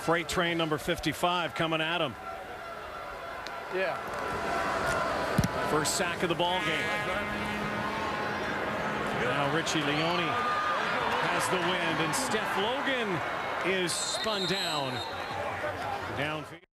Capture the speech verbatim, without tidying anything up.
Freight train number fifty-five coming at him. Yeah. First sack of the ball game. Now Richie Leone has the wind, and Steph Logan is spun down. Downfield.